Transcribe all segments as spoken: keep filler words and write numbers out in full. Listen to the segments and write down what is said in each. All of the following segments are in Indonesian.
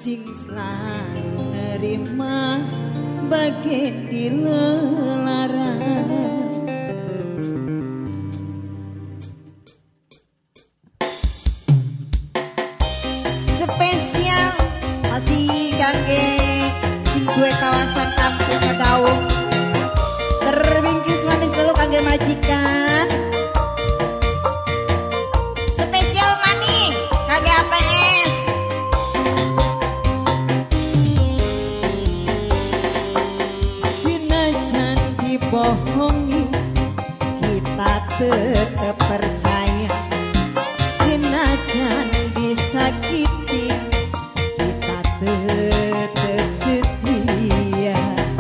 sing selalu nerima bagian di lelaran. Spesial masih kangge sing gue kawasan kampung Kedaung, terbingkis manis dulu kangge majikan. Spesial mani kangge A P S. Sinajan dibohongi kita tetap percaya, sinajan disakiti kita tetap setia.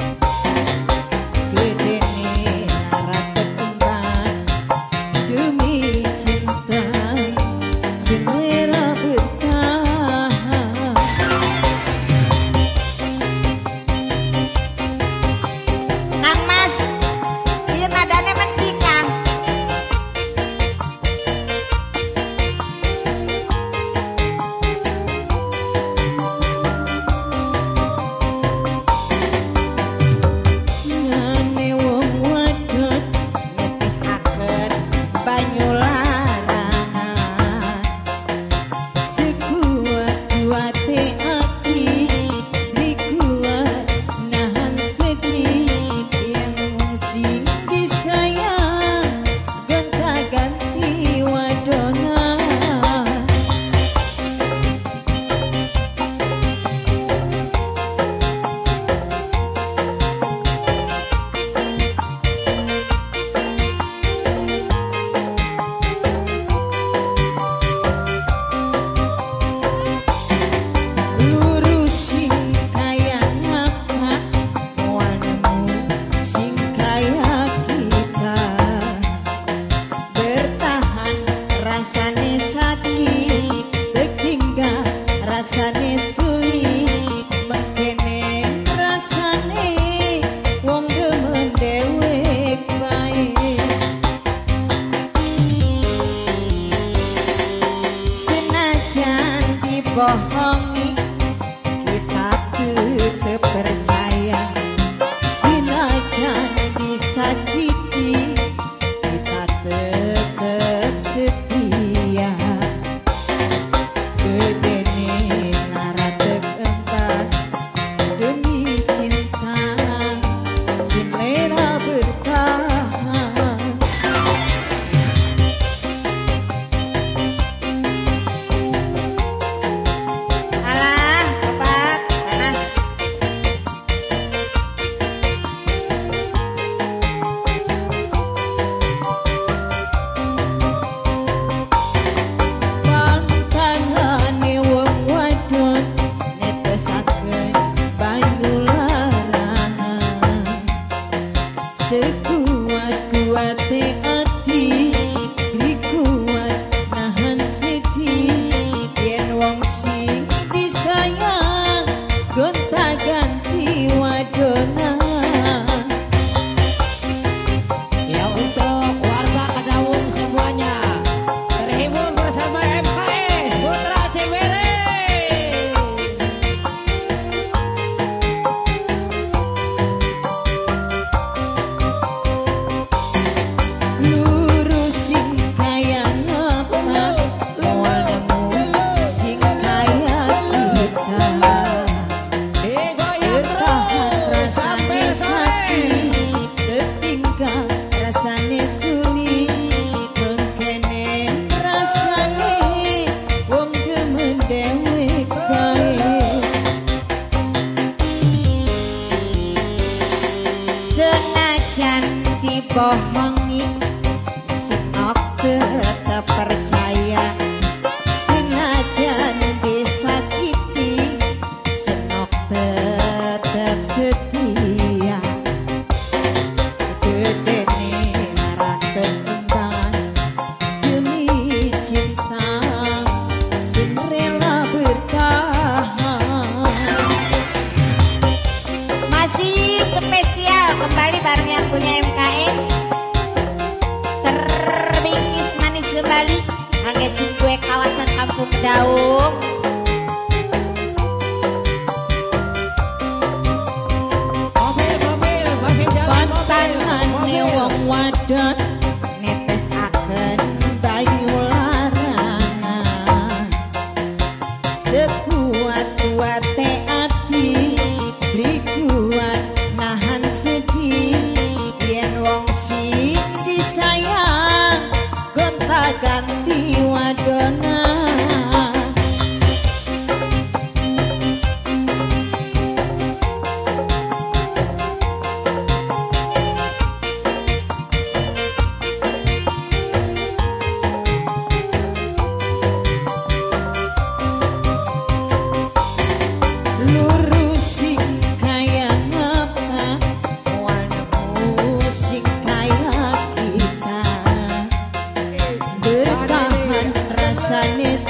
Gedene rata kembang demi cinta selera bertahan. Kang Mas, ieu nadane mending Kang. Rasane sulit mengkene rasane wong demen dewek bae. Senajan dibohongi kita tetap percaya, senajan disakiti kita tetap setia. Sekuat-kuatnya hati dikuat nahan sedih, yen wong sing disayang gonta ganti wadona. Ya untuk warga Kedaung semuanya terhibur bersama M K S Putra Ciwidey. Senajan dibohongi senok tetap percaya, senajan disakiti senok tetap setia. Gedene lara kembang demi cinta sing rela bertahan. Masih spesial kembali bareng yang punya M K S, terbingkis manis kembali angge sing gue kawasan kampung Kedaung.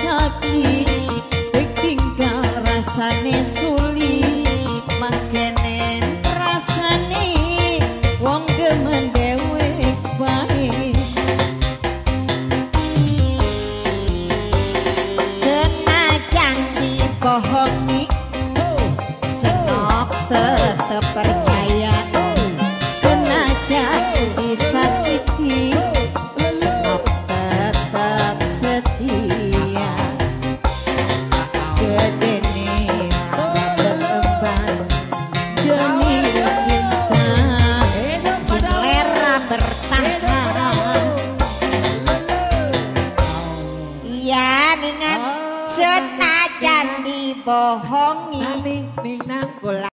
sakit tinggal rasane sulit makenen rasane wong demen dewek bae senajan dibohongi senok tetep percaya senajan disakiti senok tetap setia gedene tetep demi cinta selera bertahan iya ningan senajan dibohongi Ning ning nang kula